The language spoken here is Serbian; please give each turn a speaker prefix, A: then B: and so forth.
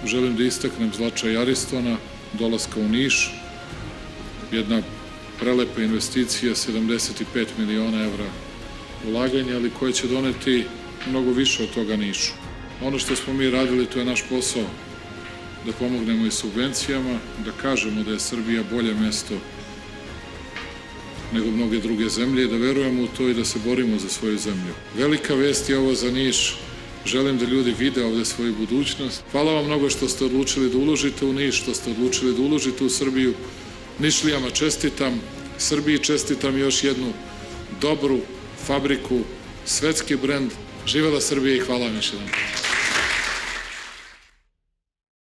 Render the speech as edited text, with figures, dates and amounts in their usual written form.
A: želim da istaknem značaj Aristona, dolaska u Niš, jedna prelepa investicija, 75 miliona evra ulaganja, ali koja će doneti mnogo više od toga Nišu. Ono što smo mi radili, to je naš posao, da pomognemo i subvencijama, da kažemo da je Srbija bolje mesto nego mnoge druge zemlje i da verujemo u to i da se borimo za svoju zemlju. Velika vest je ovo za Niš. Želim da ljudi vide ovde svoju budućnost. Hvala vam mnogo što ste odlučili da uložite u Niš, što ste odlučili da uložite u Srbiju. Nišlijama čestitam, Srbiji čestitam još jednu dobru fabriku, svetski brend. Živela Srbija i hvala vam još jedan.